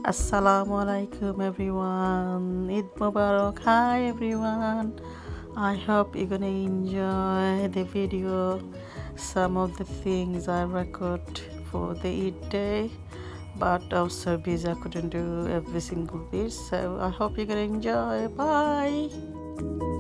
Assalamualaikum everyone. Eid Mubarak. Hi everyone. I hope you're gonna enjoy the video. Some of the things I record for the Eid day, but I was so busy I couldn't do every single bit. So I hope you're gonna enjoy. Bye.